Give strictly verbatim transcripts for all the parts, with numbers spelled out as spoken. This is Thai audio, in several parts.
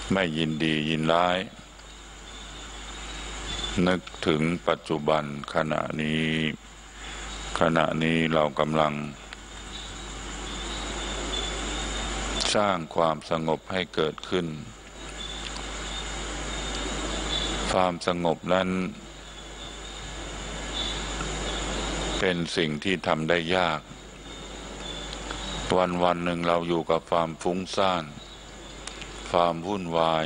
ไม่ยินดียินร้ายนึกถึงปัจจุบันขณะนี้ขณะนี้เรากำลังสร้างความสงบให้เกิดขึ้นความสงบนั้นเป็นสิ่งที่ทำได้ยากวันวันหนึ่งเราอยู่กับความฟุ้งซ่านความวุ่นวาย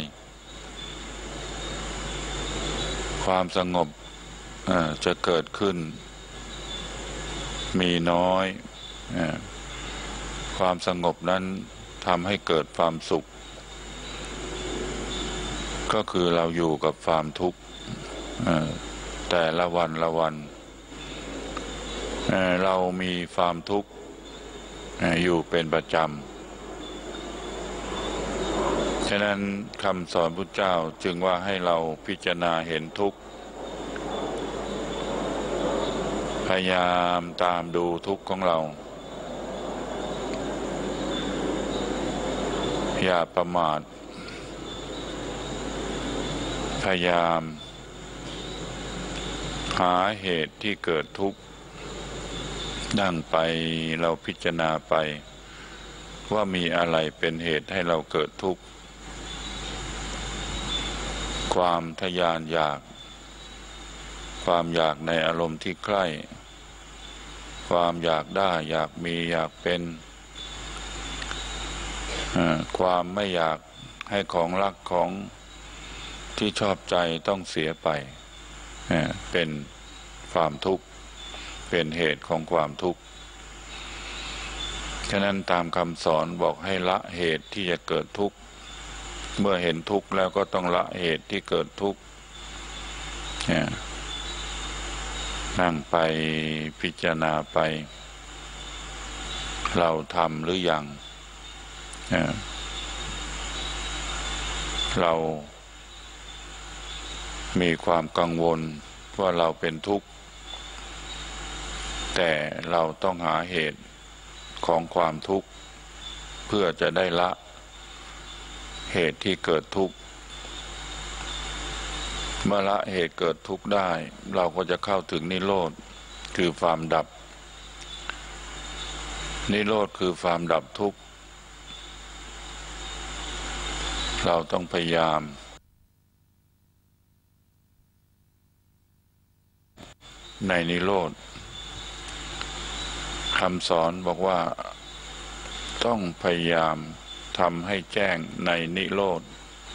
ความสงบจะเกิดขึ้นมีน้อยความสงบนั้นทำให้เกิดความสุขก็คือเราอยู่กับความทุกข์แต่ละวันละวันเรามีความทุกข์อยู่เป็นประจำฉะนั้นคำสอนพุทธเจ้าจึงว่าให้เราพิจารณาเห็นทุกข์พยายามตามดูทุกข์ของเราอย่าประมาทพยายามหาเหตุที่เกิดทุกข์นั่งไปเราพิจารณาไปว่ามีอะไรเป็นเหตุให้เราเกิดทุกข์ความทะยานอยากความอยากในอารมณ์ที่ใกล้ความอยากได้อยากมีอยากเป็นความไม่อยากให้ของรักของที่ชอบใจต้องเสียไปเป็นความทุกข์เป็นเหตุของความทุกข์ฉะนั้นตามคำสอนบอกให้ละเหตุที่จะเกิดทุกข์เมื่อเห็นทุกข์แล้วก็ต้องละเหตุที่เกิดทุกข์นั่งไปพิจารณาไปเราทำหรือยังเรามีความกังวลว่าเราเป็นทุกข์แต่เราต้องหาเหตุของความทุกข์เพื่อจะได้ละเหตุที่เกิดทุกข์เมื่อละเหตุเกิดทุกข์ได้เราก็จะเข้าถึงนิโรธคือความดับนิโรธคือความดับทุกข์เราต้องพยายามในนิโรธคำสอนบอกว่าต้องพยายามทำให้แจ้งในนิโรธ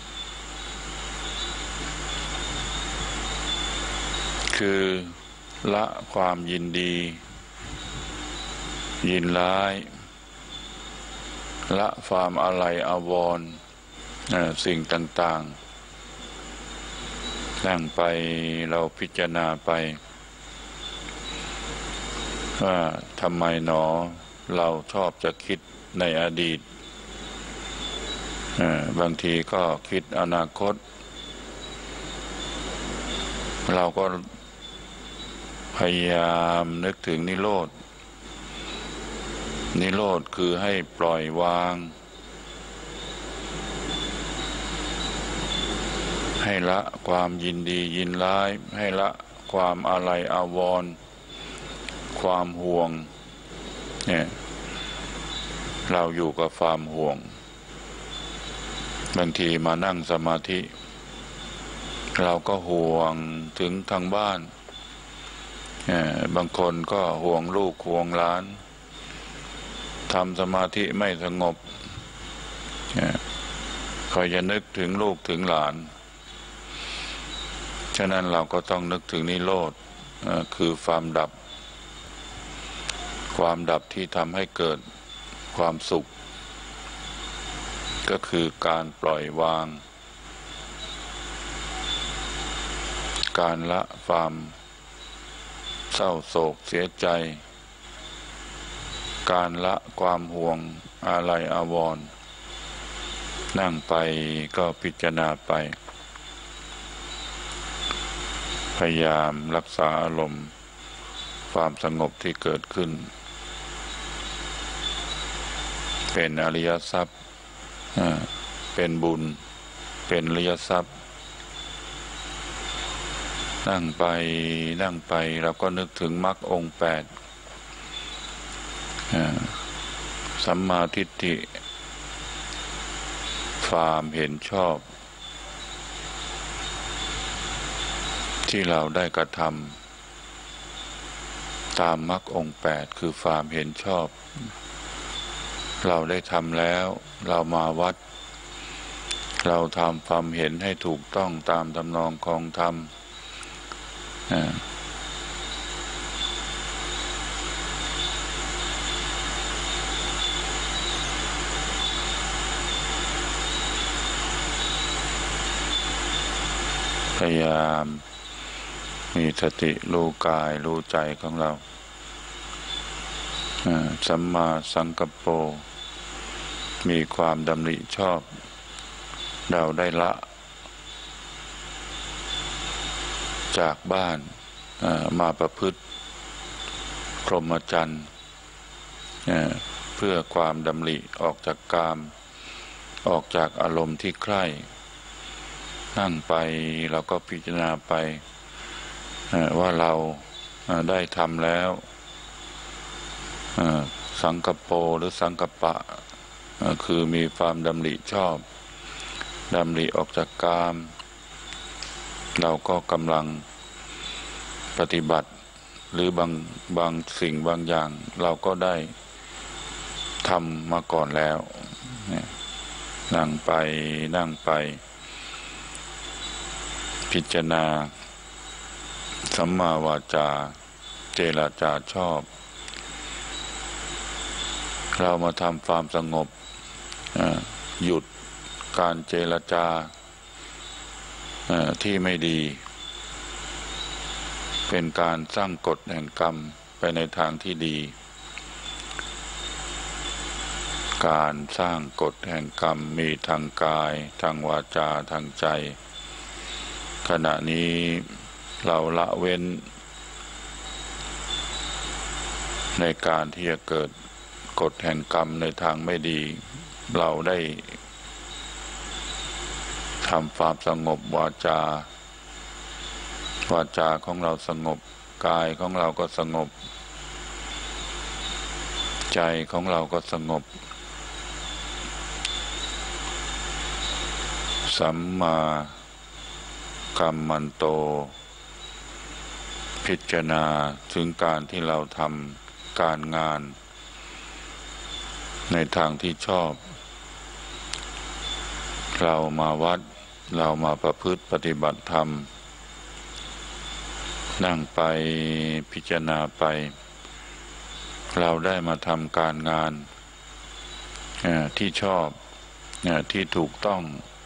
คือละความยินดียินร้ายละความอะไรอาวรณ์สิ่งต่างๆนั่งไปเราพิจารณาไปว่าทำไมหนอเราชอบจะคิดในอดีตบางทีก็คิดอนาคตเราก็พยายามนึกถึงนิโรธนิโรธคือให้ปล่อยวางให้ละความยินดียินร้ายให้ละความอะไรอาวรณ์ความห่วงเนี่ยเราอยู่กับความห่วงบางทีมานั่งสมาธิเราก็ห่วงถึงทางบ้านบางคนก็ห่วงลูกห่วงหลานทำสมาธิไม่สงบคอยจะนึกถึงลูกถึงหลานฉะนั้นเราก็ต้องนึกถึงนิโรธคือความดับความดับที่ทำให้เกิดความสุขก็คือการปล่อยวางการละความเศร้าโศกเสียใจการละความห่วงอาลัยอาวรณ์นั่งไปก็พิจารณาไปพยายามรักษาอารมณ์ความสงบที่เกิดขึ้นเป็นอริยทรัพย์เป็นบุญเป็นอริยทรัพย์นั่งไปนั่งไปเราก็นึกถึงมรรคองค์แปดสัมมาทิฏฐิความเห็นชอบที่เราได้กระทำตามมรรคองค์แปดคือความเห็นชอบเราได้ทำแล้วเรามาวัดเราทำความเห็นให้ถูกต้องตามทำนองของธรรมพยายามมีสติรู้กายรู้ใจของเราสัมมาสังกัปโปมีความดำริชอบเราได้ละจากบ้านมาประพฤติพรหมจรรย์เพื่อความดำริออกจากกามออกจากอารมณ์ที่ใคร่นั่งไปเราก็พิจารณาไปว่าเราได้ทำแล้วสังกัปโปหรือสังกัปปะคือมีความดำริชอบดำริออกจากกามเราก็กำลังปฏิบัติหรือบางบางสิ่งบางอย่างเราก็ได้ทำมาก่อนแล้วนั่งไปนั่งไปพิจารณาสัมมาวาจาเจรจาชอบเรามาทำความสงบหยุดการเจรจาที่ไม่ดีเป็นการสร้างกฎแห่งกรรมไปในทางที่ดีการสร้างกฎแห่งกรรมมีทางกายทางวาจาทางใจขณะนี้เราละเว้นในการที่จะเกิดกฎแห่งกรรมในทางไม่ดีเราได้ทำความสงบวาจาวาจาของเราสงบกายของเราก็สงบใจของเราก็สงบสัมมากัมมันโตพิจารณาถึงการที่เราทำการงานในทางที่ชอบเรามาวัดเรามาประพฤติปฏิบัติธรรมนั่งไปพิจารณาไปเราได้มาทำการงานที่ชอบที่ถูกต้อง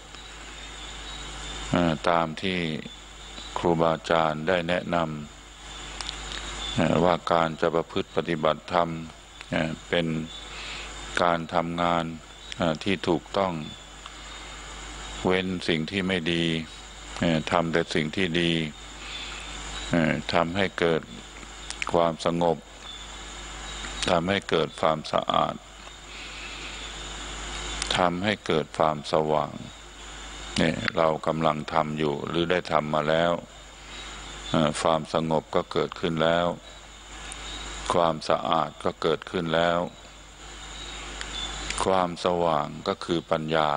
ตามที่ครูบาอาจารย์ได้แนะนำว่าการจะประพฤติปฏิบัติธรรมเป็นการทำงานที่ถูกต้องเว้นสิ่งที่ไม่ดีทำแต่สิ่งที่ดีทำให้เกิดความสงบทำให้เกิดความสะอาดทำให้เกิดความสว่างนี่เรากำลังทำอยู่หรือได้ทำมาแล้วความสงบก็เกิดขึ้นแล้วความสะอาดก็เกิดขึ้นแล้วความสว่างก็คือปัญญา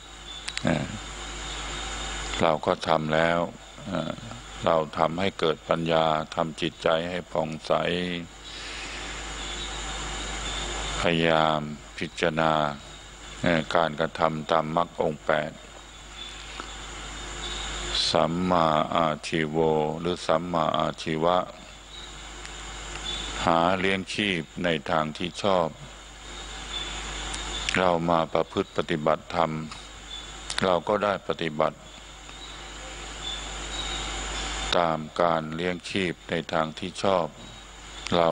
เราก็ทำแล้วเราทำให้เกิดปัญญาทำจิตใจให้ผ่องใสพยายามพิจารณาการกระทำตามมรรคองค์แปดสัมมาอาชีโวหรือสัมมาอาชีวะหาเลี้ยงชีพในทางที่ชอบเรามาประพฤติปฏิบัติธรรมเราก็ได้ปฏิบัติตามการเลี้ยงชีพในทางที่ชอบเรา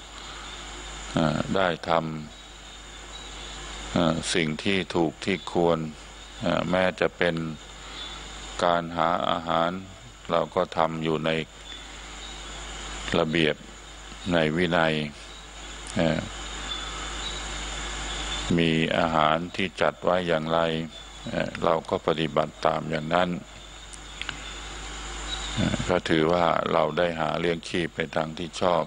ได้ทำสิ่งที่ถูกที่ควรแม้จะเป็นการหาอาหารเราก็ทำอยู่ในระเบียบในวินัยมีอาหารที่จัดไว้อย่างไรเราก็ปฏิบัติตามอย่างนั้นก็ถือว่าเราได้หาเลี้ยงชีพไปทางที่ชอบ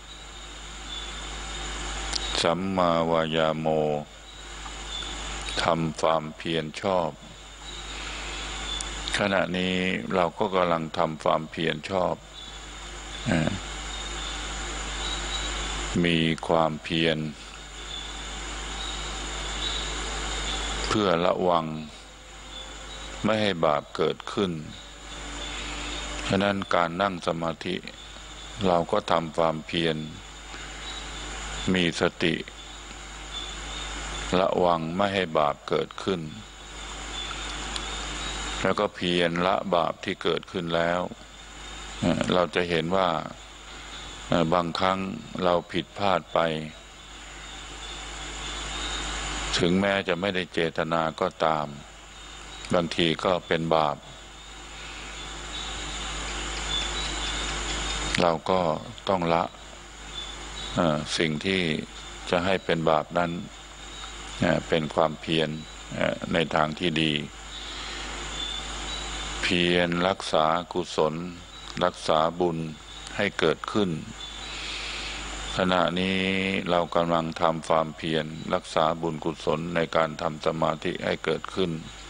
สัมมาวายาโมทำความเพียรชอบขณะนี้เราก็กำลังทำความเพียรชอบมีความเพียรเพื่อระวังไม่ให้บาปเกิดขึ้นฉะนั้นการนั่งสมาธิเราก็ทำความเพียรมีสติระวังไม่ให้บาปเกิดขึ้นแล้วก็เพียรละบาปที่เกิดขึ้นแล้วเราจะเห็นว่าบางครั้งเราผิดพลาดไปถึงแม้จะไม่ได้เจตนาก็ตามบางทีก็เป็นบาปเราก็ต้องละสิ่งที่จะให้เป็นบาปนั้นเป็นความเพียรในทางที่ดีเพียรรักษากุศลรักษาบุญให้เกิดขึ้นขณะนี้เรากำลังทำความเพียรรักษาบุญกุศลในการทำสมาธิให้เกิดขึ้น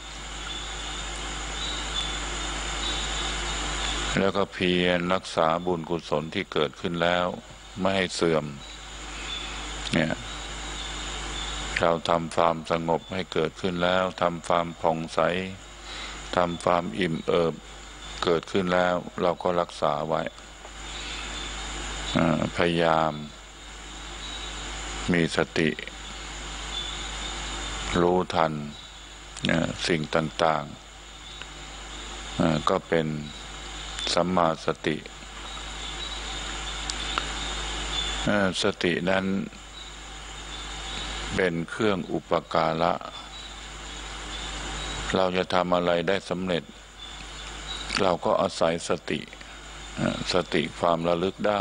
แล้วก็เพียรรักษาบุญกุศลที่เกิดขึ้นแล้วไม่ให้เสื่อมเนี่ยเราทำความสงบให้เกิดขึ้นแล้วทำความผ่องใสทำความอิ่มเอิบเกิดขึ้นแล้วเราก็รักษาไว้พยายามมีสติรู้ทันสิ่งต่างๆก็เป็นสัมมาสติสตินั้นเป็นเครื่องอุปการะเราจะทำอะไรได้สำเร็จเราก็อาศัยสติสติความระลึกได้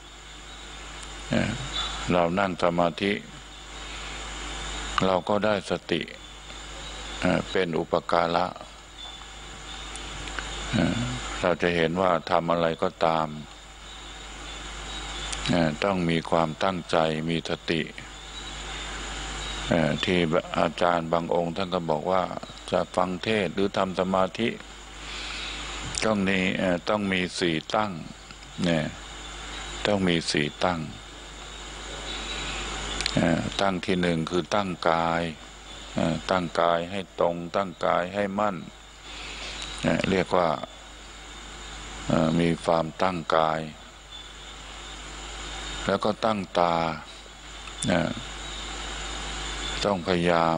เรานั่งสมาธิเราก็ได้สติเป็นอุปการะเราจะเห็นว่าทำอะไรก็ตามต้องมีความตั้งใจมีสติที่อาจารย์บางองค์ท่านก็บอกว่าจะฟังเทศน์หรือทำสมาธิต้องนี้ต้องมีสี่ตั้งเนี่ยต้องมีสี่ตั้งตั้งที่หนึ่งคือตั้งกายตั้งกายให้ตรงตั้งกายให้มั่นเรียกว่ามีความตั้งกายแล้วก็ตั้งตาต้องพยายาม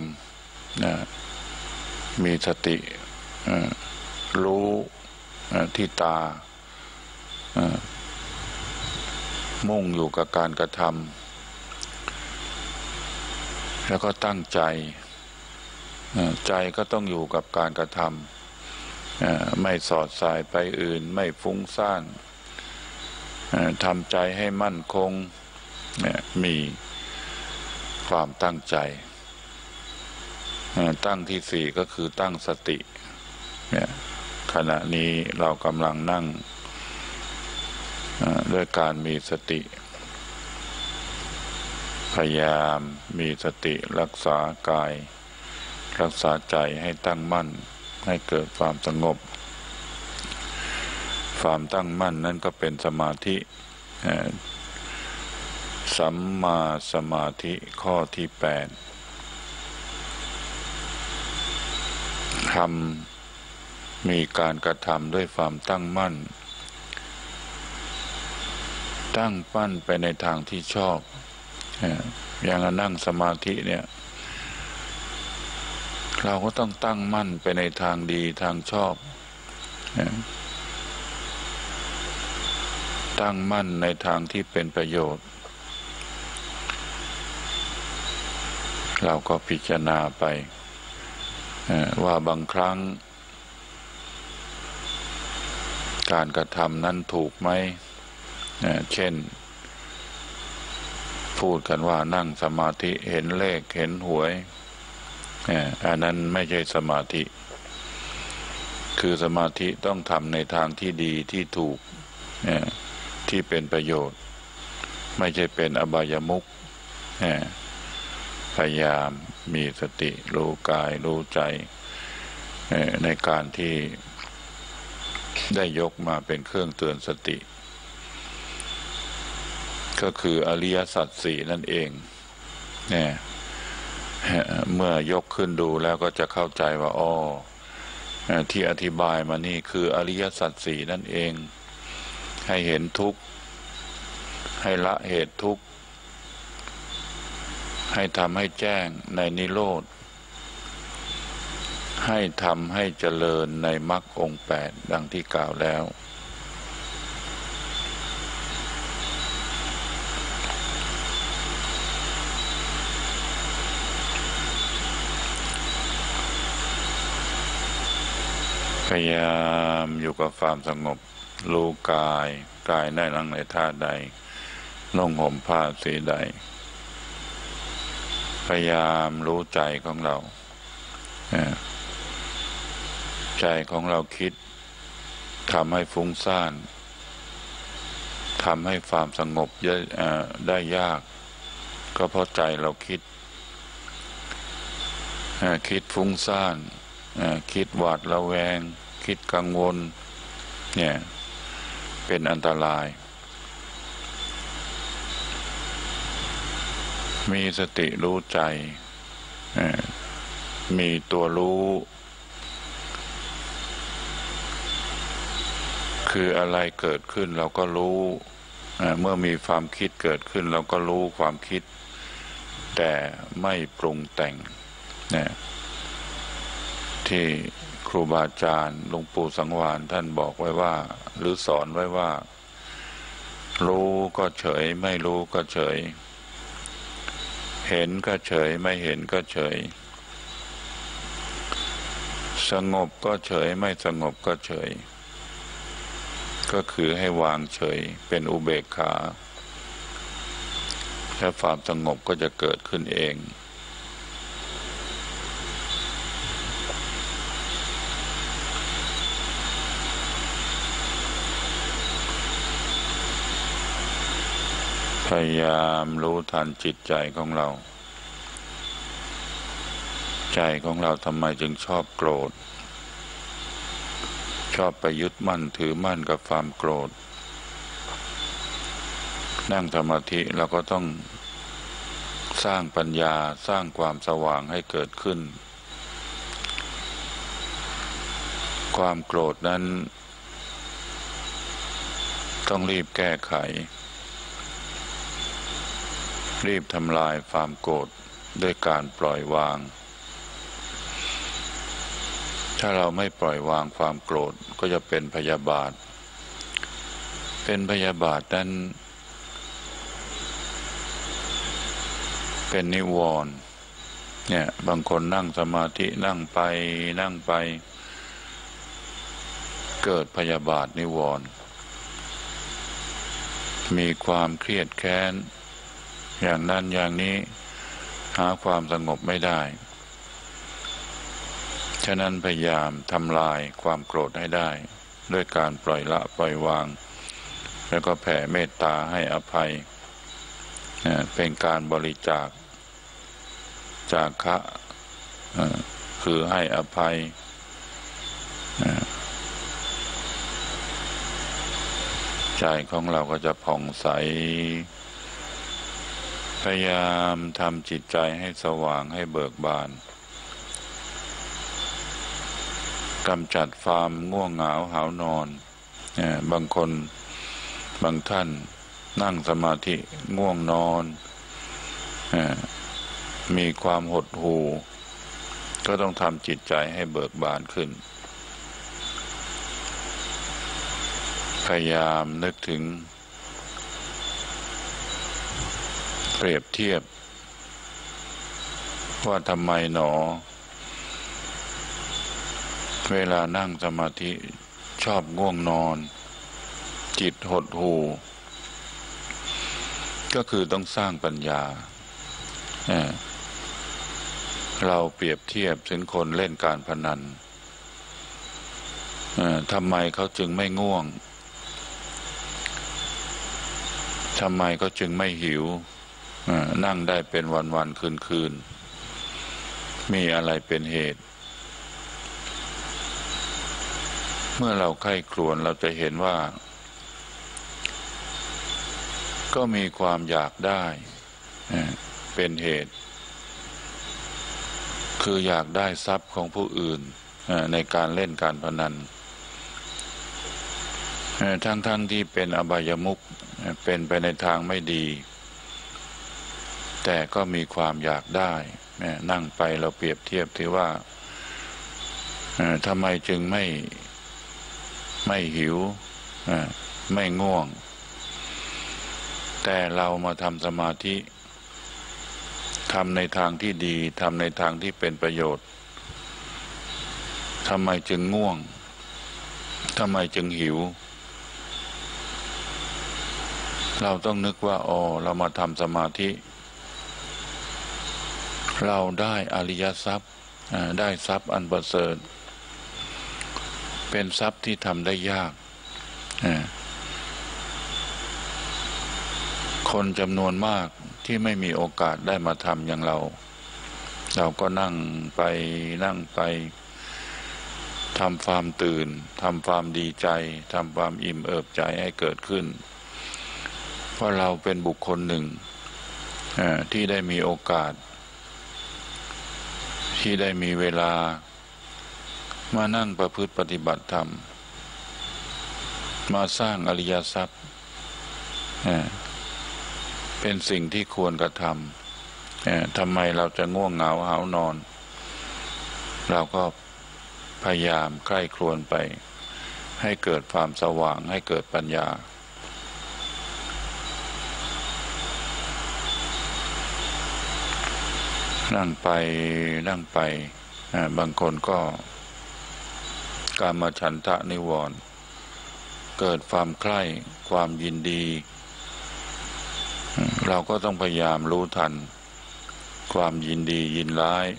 มีสติรู้ที่ตามุ่งอยู่กับการกระทำแล้วก็ตั้งใจใจก็ต้องอยู่กับการกระทำไม่สอดสายไปอื่นไม่ฟุ้งซ่านทำใจให้มั่นคงมีความตั้งใจตั้งที่สี่ก็คือตั้งสติเนี่ยขณะนี้เรากำลังนั่งด้วยการมีสติพยายามมีสติรักษากายรักษาใจให้ตั้งมั่นให้เกิดความสงบความตั้งมั่นนั้นก็เป็นสมาธิสัมมาสมาธิข้อที่แปดทำมีการกระทำด้วยความตั้งมั่นตั้งมั่นไปในทางที่ชอบอย่างนั่งสมาธิเนี่ยเราก็ต้องตั้งมั่นไปในทางดีทางชอบตั้งมั่นในทางที่เป็นประโยชน์เราก็พิจารณาไปว่าบางครั้งการกระทำนั้นถูกไหมเช่นพูดกันว่านั่งสมาธิเห็นเลขเห็นหวยอันนั้นไม่ใช่สมาธิคือสมาธิต้องทำในทางที่ดีที่ถูกที่เป็นประโยชน์ไม่ใช่เป็นอบายมุขพยายามมีสติรู้กายรู้ใจในการที่ได้ยกมาเป็นเครื่องเตือนสติก็คืออริยสัจสี่นั่นเองเนี่ยเมื่อยกขึ้นดูแล้วก็จะเข้าใจว่าอ๋อที่อธิบายมานี่คืออริยสัจสี่นั่นเองให้เห็นทุกข์ให้ละเหตุทุกข์ให้ทำให้แจ้งในนิโรธให้ทำให้เจริญในมรรคองค์แปดดังที่กล่าวแล้วพยายามอยู่กับความสงบรู้กายกายได้นั่งในท่าใดนุ่งห่มผ้าสีใดพยายามรู้ใจของเราใจของเราคิดทำให้ฟุ้งซ่านทำให้ความสงบได้ยากก็เพราะใจเราคิดคิดฟุ้งซ่านคิดหวาดระแวงคิดกังวลเนี่ยเป็นอันตรายมีสติรู้ใจมีตัวรู้คืออะไรเกิดขึ้นเราก็รู้เมื่อมีความคิดเกิดขึ้นเราก็รู้ความคิดแต่ไม่ปรุงแต่งเนี่ยที่ครูบาอาจารย์หลวงปู่สังวาลท่านบอกไว้ว่าหรือสอนไว้ว่ารู้ก็เฉยไม่รู้ก็เฉยเห็นก็เฉยไม่เห็นก็เฉยสงบก็เฉยไม่สงบก็เฉยก็คือให้วางเฉยเป็นอุเบกขาและความสงบก็จะเกิดขึ้นเองพยายามรู้ทันจิตใจของเราใจของเราทำไมจึงชอบโกรธชอบไปยึดมั่นถือมั่นกับความโกรธนั่งสมาธิเราก็ต้องสร้างปัญญาสร้างความสว่างให้เกิดขึ้นความโกรธนั้นต้องรีบแก้ไขรีบทำลายความโกรธด้วยการปล่อยวางถ้าเราไม่ปล่อยวางความโกรธก็จะเป็นพยาบาทเป็นพยาบาทนั้นเป็นนิวรณ์เนี่ยบางคนนั่งสมาธินั่งไปนั่งไปเกิดพยาบาทนิวรณ์มีความเครียดแค้นอย่างนั้นอย่างนี้หาความสงบไม่ได้ฉะนั้นพยายามทำลายความโกรธให้ได้ด้วยการปล่อยละปล่อยวางแล้วก็แผ่เมตตาให้อภัยเป็นการบริจาคจาคะคือให้อภัยใจของเราก็จะผ่องใสพยายามทำจิตใจให้สว่างให้เบิกบานกำจัดความง่วงเหงาหาวนอนบางคนบางท่านนั่งสมาธิง่วงนอนมีความหดหู่ก็ต้องทำจิตใจให้เบิกบานขึ้นพยายามนึกถึงเปรียบเทียบว่าทำไมหนอเวลานั่งสมาธิชอบง่วงนอนจิตหดหู่ก็คือต้องสร้างปัญญาเราเปรียบเทียบถึงคนเล่นการพนันทำไมเขาจึงไม่ง่วงทำไมเขาจึงไม่หิวนั่งได้เป็นวันๆคืนๆมีอะไรเป็นเหตุเมื่อเราใคร่ครวญเราจะเห็นว่าก็มีความอยากได้เป็นเหตุคืออยากได้ทรัพย์ของผู้อื่นในการเล่นการพนันทั้งๆ ท, ที่เป็นอบายมุขเป็นไปในทางไม่ดีแต่ก็มีความอยากได้นั่งไปเราเปรียบเทียบที่ว่าทำไมจึงไม่ไม่หิวไม่ง่วงแต่เรามาทำสมาธิทำในทางที่ดีทำในทางที่เป็นประโยชน์ทำไมจึงง่วงทำไมจึงหิวเราต้องนึกว่าอ๋อเรามาทำสมาธิเราได้อริยทรัพย์ได้ทรัพย์อันประเสริฐเป็นทรัพย์ที่ทำได้ยากคนจำนวนมากที่ไม่มีโอกาสได้มาทำอย่างเราเราก็นั่งไปนั่งไปทำความตื่นทำความดีใจทำความอิ่มเอิบใจให้เกิดขึ้นเพราะเราเป็นบุคคลหนึ่งที่ได้มีโอกาสที่ได้มีเวลามานั่งประพฤติปฏิบัติธรรมมาสร้างอริยทรัพย์เป็นสิ่งที่ควรกระทำทำไมเราจะง่วงเหงาหาวนอนเราก็พยายามใคร่ครวญไปให้เกิดความสว่างให้เกิดปัญญานั่งไปนั่งไปบางคนก็กามฉันทะนิวรณ์เกิดความใคร่ความยินดีเราก็ต้องพยายามรู้ทันความยินดียินร้าย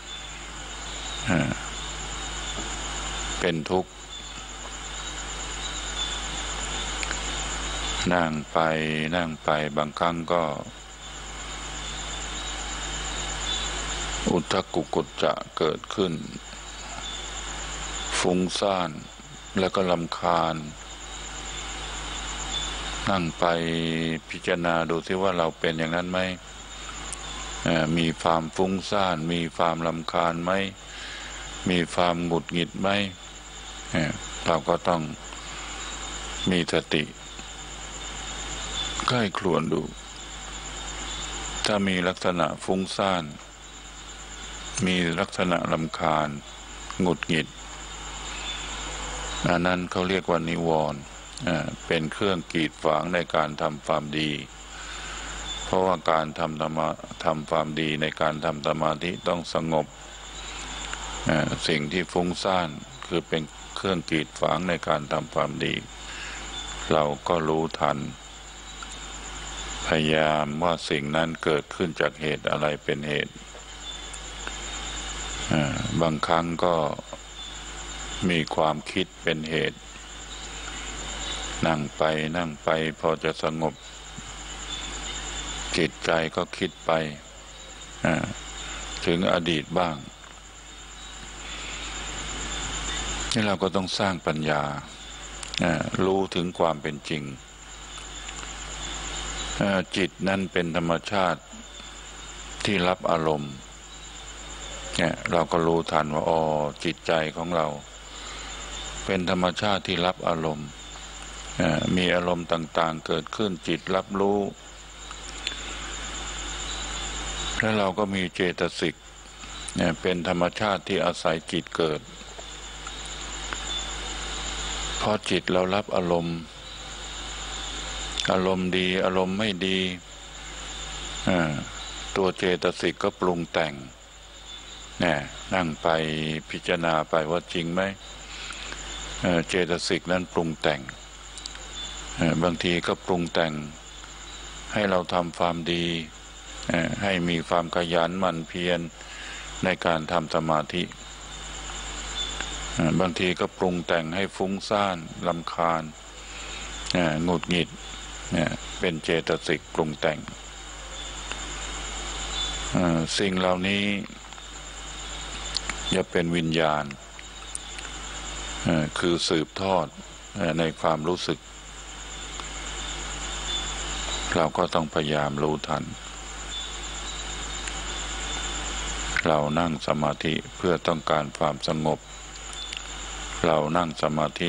เป็นทุกข์นั่งไปนั่งไปบางครั้งก็อุทธักกุกุจจะเกิดขึ้นฟุ้งซ่านแล้วก็รำคาญนั่งไปพิจารณาดูซิว่าเราเป็นอย่างนั้นไหมมีความฟุ้งซ่านมีความรำคาญไหมมีความหงุดหงิดไหมเราก็ต้องมีสติใกล้ครวญดูถ้ามีลักษณะฟุ้งซ่านมีลักษณะรำคาญหงุดหงิดอันนั้นเขาเรียกว่านิวรณ์เป็นเครื่องกีดขวางในการทำความดีเพราะว่าการทำธรรมะทำความดีในการทำสมาธิต้องสงบสิ่งที่ฟุ้งซ่านคือเป็นเครื่องกีดขวางในการทำความดีเราก็รู้ทันพยายามว่าสิ่งนั้นเกิดขึ้นจากเหตุอะไรเป็นเหตุบางครั้งก็มีความคิดเป็นเหตุนั่งไปนั่งไปพอจะสงบจิตใจก็คิดไปถึงอดีตบ้างนี่เราก็ต้องสร้างปัญญารู้ถึงความเป็นจริงจิตนั่นเป็นธรรมชาติที่รับอารมณ์เนี่ยเราก็รู้ทันว่าอ๋อจิตใจของเราเป็นธรรมชาติที่รับอารมณ์มีอารมณ์ต่างๆเกิดขึ้นจิตรับรู้แล้วเราก็มีเจตสิกเนี่ยเป็นธรรมชาติที่อาศัยจิตเกิดพอจิตเรารับอารมณ์อารมณ์ดีอารมณ์ไม่ดีตัวเจตสิกก็ปรุงแต่งเนี่ยนั่งไปพิจารณาไปว่าจริงไหมเจตสิกนั้นปรุงแต่งบางทีก็ปรุงแต่งให้เราทำความดีให้มีความขยันหมั่นเพียรในการทำสมาธิบางทีก็ปรุงแต่งให้ฟุ้งซ่านรำคาญหงุดหงิดเป็นเจตสิกปรุงแต่งสิ่งเหล่านี้จะเป็นวิญญาณคือสืบทอดในความรู้สึกเราก็ต้องพยายามรู้ทันเรานั่งสมาธิเพื่อต้องการความสงบเรานั่งสมาธิ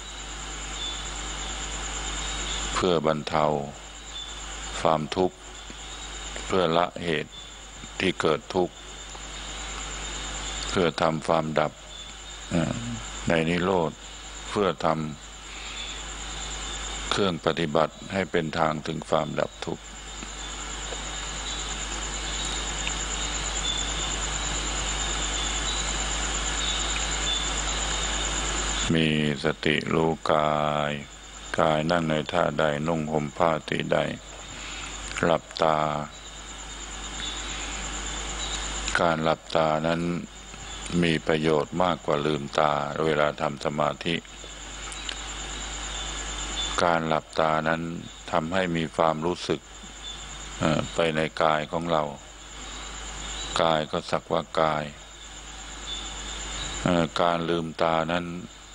เพื่อบรรเทาความทุกข์เพื่อละเหตุที่เกิดทุกข์เพื่อทำความดับในนิโรธเพื่อทำเครื่องปฏิบัติให้เป็นทางถึงความดับทุกข์มีสติรู้กายกายนั่งในท่าใดนุ่งห่มผ้าที่ใดหลับตาการหลับตานั้นมีประโยชน์มากกว่าลืมตาเวลาทำสมาธิการหลับตานั้นทำให้มีความรู้สึกไปในกายของเรากายก็สักว่ากายการลืมตานั้น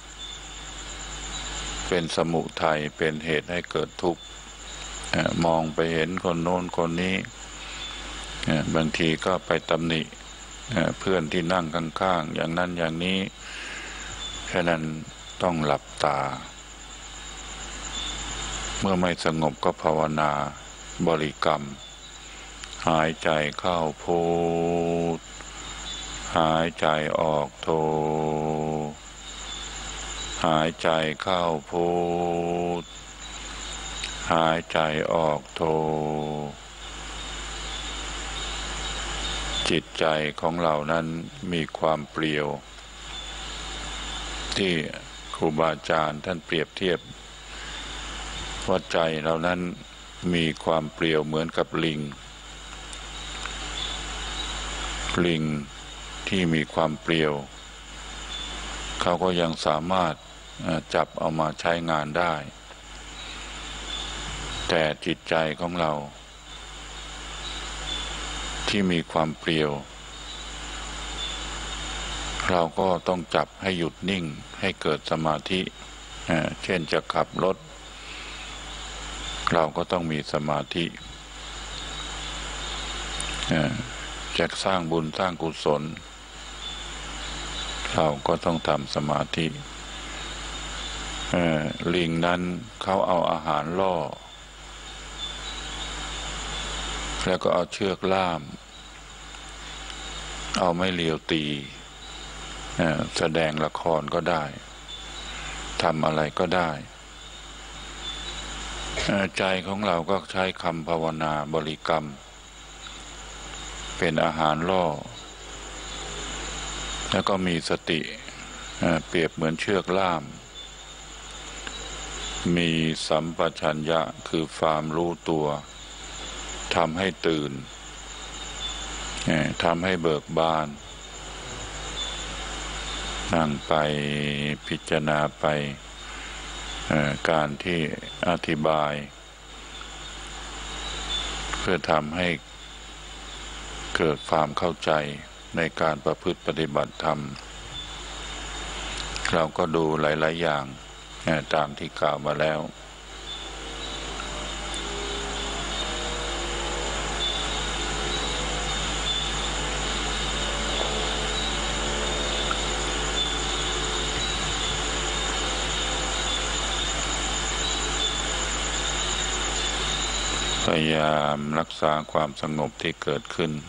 เป็นสมุทัยเป็นเหตุให้เกิดทุกข์มองไปเห็นคนโน้นคนนี้บางทีก็ไปตำหนิเพื่อนที่นั่งข้างๆอย่างนั้นอย่างนี้ฉะนั้นต้องหลับตาเมื่อไม่สงบก็ภาวนาบริกรรมหายใจเข้าพุทหายใจออกโทหายใจเข้าพุทหายใจออกโทจิตใจของเรานั้นมีความเปลี่ยวที่ครูบาอาจารย์ท่านเปรียบเทียบว่าใจเรานั้นมีความเปลี่ยวเหมือนกับลิงลิงที่มีความเปลี่ยวเขาก็ยังสามารถจับเอามาใช้งานได้แต่จิตใจของเราที่มีความเปลี่ยวเราก็ต้องจับให้หยุดนิ่งให้เกิดสมาธิเช่นจะขับรถเราก็ต้องมีสมาธิจะสร้างบุญสร้างกุศลเราก็ต้องทำสมาธิลิงนั้นเขาเอาอาหารล่อแล้วก็เอาเชือกล่ามเอาไม้เลียวตีแสดงละครก็ได้ทำอะไรก็ได้ใจของเราก็ใช้คำภาวนาบริกรรมเป็นอาหารล่อแล้วก็มีสติเปรียบเหมือนเชือกล่ามมีสัมปชัญญะคือความรู้ตัวทำให้ตื่นทำให้เบิกบานนั่งไปพิจารณาไปการที่อธิบายเพื่อทำให้เกิดความเข้าใจในการประพฤติปฏิบัติธรรมเราก็ดูหลายๆอย่างตามที่กล่าวมาแล้ว พยายามรักษาความสงบที่เกิดขึ้น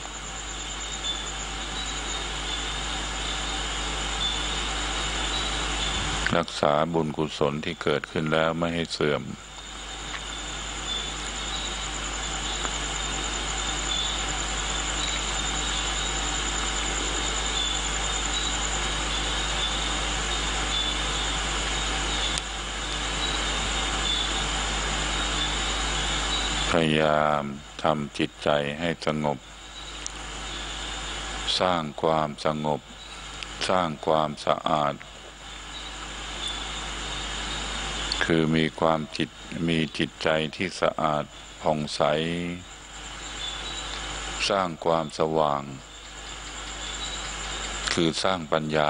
รักษาบุญกุศลที่เกิดขึ้นแล้วไม่ให้เสื่อมพยายามทำจิตใจให้สงบสร้างความสงบสร้างความสะอาดคือมีความจิตมีจิตใจที่สะอาดผ่องใสสร้างความสว่างคือสร้างปัญญา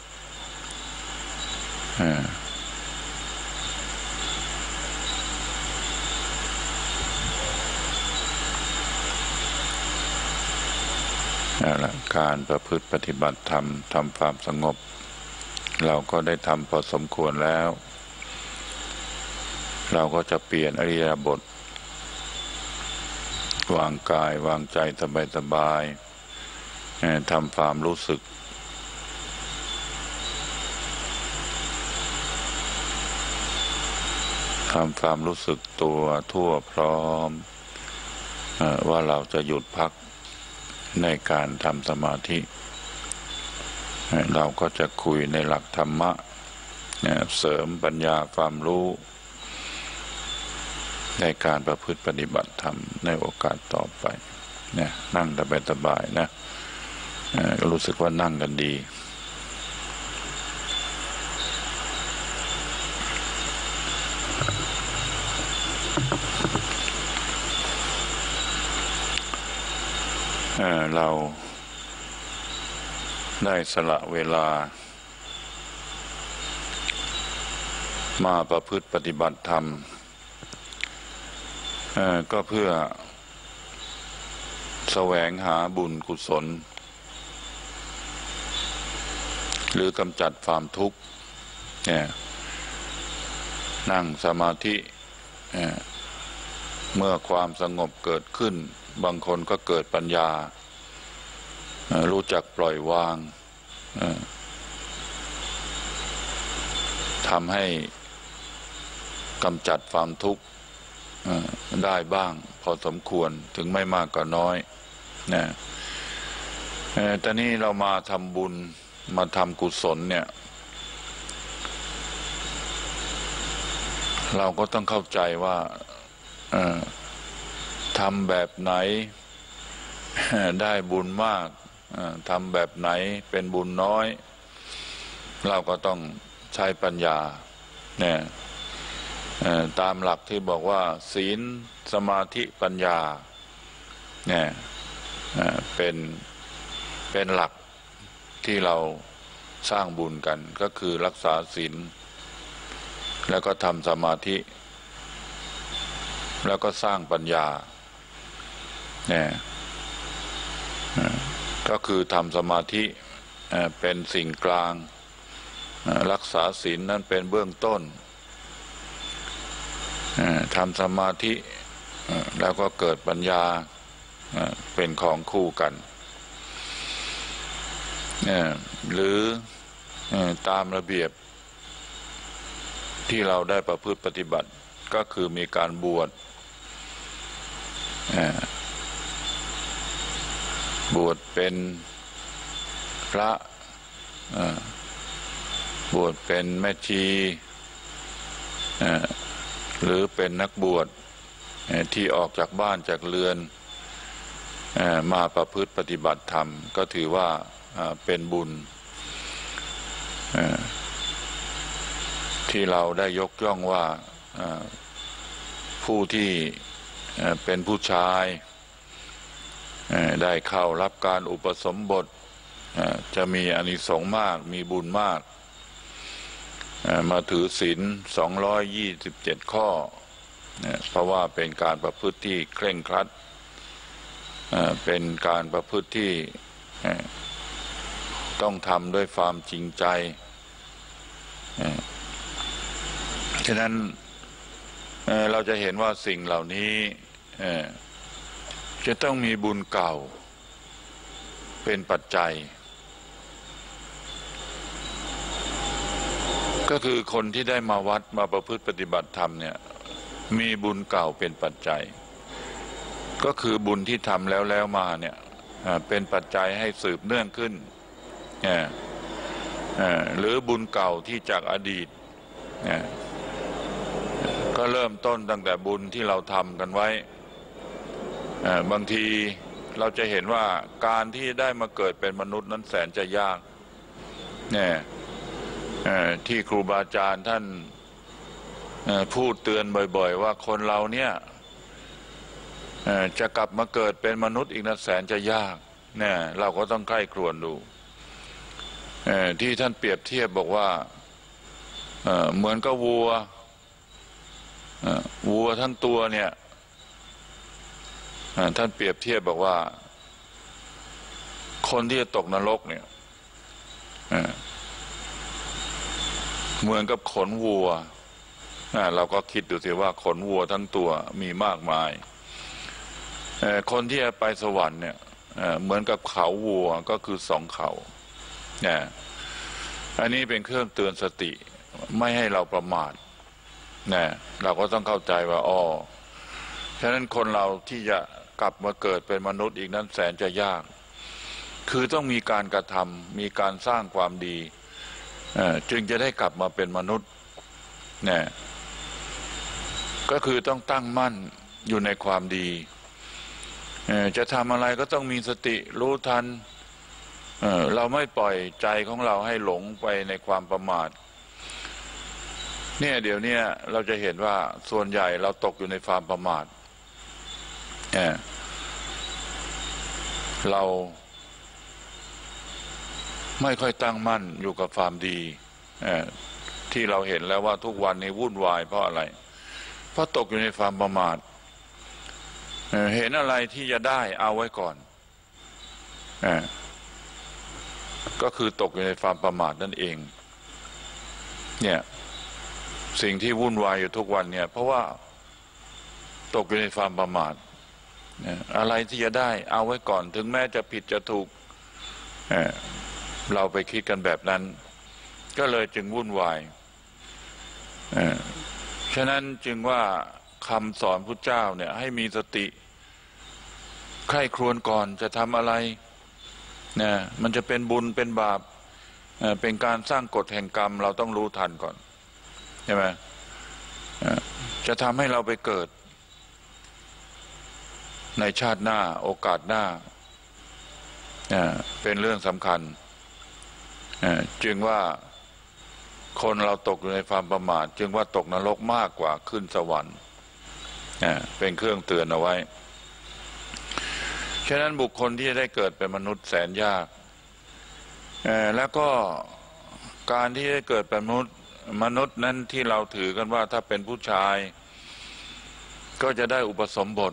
นั่นแหละการประพฤติปฏิบัติธรรมทำความสงบเราก็ได้ทำพอสมควรแล้วเราก็จะเปลี่ยนอริยบทวางกายวางใจสบายๆทำความรู้สึกทำความรู้สึกตัวทั่วพร้อมว่าเราจะหยุดพักในการทำสมาธิเราก็จะคุยในหลักธรรมะเสริมปัญญาความรู้ในการประพฤติปฏิบัติธรรมในโอกาสต่อไปเนี่ยนั่งสบายๆนะก็รู้สึกว่านั่งกันดีเอ่อเราได้สละเวลามาประพฤติปฏิบัติธรรมก็เพื่อแสวงหาบุญกุศลหรือกำจัดความทุกข์เนี่ยนั่งสมาธิเมื่อความสงบเกิดขึ้นบางคนก็เกิดปัญญารู้จักปล่อยวางทำให้กำจัดความทุกข์ได้บ้างพอสมควรถึงไม่มากก็น้อยนะแต่นี่เรามาทำบุญมาทำกุศลเนี่ยเราก็ต้องเข้าใจว่าทำแบบไหนได้บุญมากทำแบบไหนเป็นบุญน้อยเราก็ต้องใช้ปัญญาเนี่ยตามหลักที่บอกว่าศีลสมาธิปัญญาเนี่ยเป็นเป็นหลักที่เราสร้างบุญกันก็คือรักษาศีลแล้วก็ทำสมาธิแล้วก็สร้างปัญญาเนี่ยก็คือทำสมาธิเป็นสิ่งกลางรักษาศีลนั่นเป็นเบื้องต้นทำสมาธิแล้วก็เกิดปัญญาเป็นของคู่กันหรือตามระเบียบที่เราได้ประพฤติปฏิบัติก็คือมีการบวชบวชเป็นพระบวชเป็นแม่ชีหรือเป็นนักบวชที่ออกจากบ้านจากเรือนมาประพฤติปฏิบัติธรรมก็ถือว่าเป็นบุญที่เราได้ยกย่องว่าผู้ที่เป็นผู้ชายได้เข้ารับการอุปสมบทจะมีอานิสงส์มากมีบุญมากมาถือศีลสองร้อยยี่สิบเจ็ดข้อเพราะว่าเป็นการประพฤติที่เคร่งครัดเป็นการประพฤติที่ต้องทำด้วยความจริงใจฉะนั้นเราจะเห็นว่าสิ่งเหล่านี้จะต้องมีบุญเก่าเป็นปัจจัยก็คือคนที่ได้มาวัดมาประพฤติปฏิบัติธรรมเนี่ยมีบุญเก่าเป็นปัจจัยก็คือบุญที่ทำแล้วแล้วมาเนี่ยเป็นปัจจัยให้สืบเนื่องขึ้นหรือบุญเก่าที่จากอดีตก็เริ่มต้นตั้งแต่บุญที่เราทำกันไว้บางทีเราจะเห็นว่าการที่ได้มาเกิดเป็นมนุษย์นั้นแสนจะยากเนี่ยที่ครูบาอาจารย์ท่านพูดเตือนบ่อยๆว่าคนเราเนี่ยจะกลับมาเกิดเป็นมนุษย์อีกนั้นแสนจะยากเนี่ยเราก็ต้องใกล้ครวญดูที่ท่านเปรียบเทียบบอกว่าเหมือนกับวัววัวทั้งตัวเนี่ยท่านเปรียบเทียบบอกว่าคนที่จะตกนรกเนี่ยเหมือนกับขนวัวเราก็คิดดูสิว่าขนวัวทั้งตัวมีมากมายคนที่จะไปสวรรค์เนี่ยเหมือนกับเขาวัวก็คือสองเขาเนี่ยอันนี้เป็นเครื่องเตือนสติไม่ให้เราประมาทเนี่ยเราก็ต้องเข้าใจว่าอ๋อฉะนั้นคนเราที่จะกลับมาเกิดเป็นมนุษย์อีกนั้นแสนจะยากคือต้องมีการกระทำมีการสร้างความดีจึงจะได้กลับมาเป็นมนุษย์เนี่ยก็คือต้องตั้งมั่นอยู่ในความดีจะทำอะไรก็ต้องมีสติรู้ทันเอ่อเราไม่ปล่อยใจของเราให้หลงไปในความประมาทเนี่ยเดี๋ยวนี้เราจะเห็นว่าส่วนใหญ่เราตกอยู่ในความประมาทเออเราไม่ค่อยตั้งมั่นอยู่กับความดีเออที่เราเห็นแล้วว่าทุกวันนี้วุ่นวายเพราะอะไรเพราะตกอยู่ในความประมาทเออเห็นอะไรที่จะได้เอาไว้ก่อนเออก็คือตกอยู่ในความประมาทนั่นเองเนี่ยสิ่งที่วุ่นวายอยู่ทุกวันเนี่ยเพราะว่าตกอยู่ในความประมาทเนี่ยอะไรที่จะได้เอาไว้ก่อนถึงแม้จะผิดจะถูก เ, เราไปคิดกันแบบนั้นก็เลยจึงวุ่นวายฉะนั้นจึงว่าคำสอนพุทธเจ้าเนี่ยให้มีสติใคร่ครวญก่อนจะทำอะไรนะมันจะเป็นบุญเป็นบาปเป็นการสร้างกฎแห่งกรรมเราต้องรู้ทันก่อนใช่ไหมจะทำให้เราไปเกิดในชาติหน้าโอกาสหน้าเป็นเรื่องสำคัญจึงว่าคนเราตกอยู่ในความประมาทจึงว่าตกนรกมากกว่าขึ้นสวรรค์เป็นเครื่องเตือนเอาไว้ฉะนั้นบุคคลที่จะได้เกิดเป็นมนุษย์แสนยากแล้วก็การที่ได้เกิดเป็นมนุษย์มนุษย์นั้นที่เราถือกันว่าถ้าเป็นผู้ชายก็จะได้อุปสมบท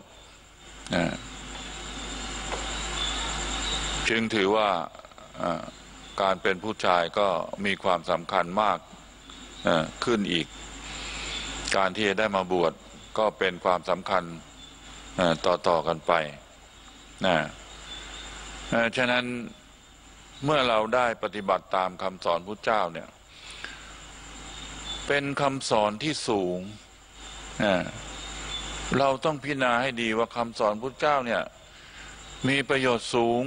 จึงถือว่าการเป็นผู้ชายก็มีความสำคัญมากขึ้นอีกการที่จะได้มาบวชก็เป็นความสำคัญต่อๆกันไปนะฉะนั้นเมื่อเราได้ปฏิบัติตามคำสอนพุทธเจ้าเนี่ยเป็นคำสอนที่สูงเราต้องพิจารณาให้ดีว่าคำสอนพุทธเจ้าเนี่ยมีประโยชน์สูง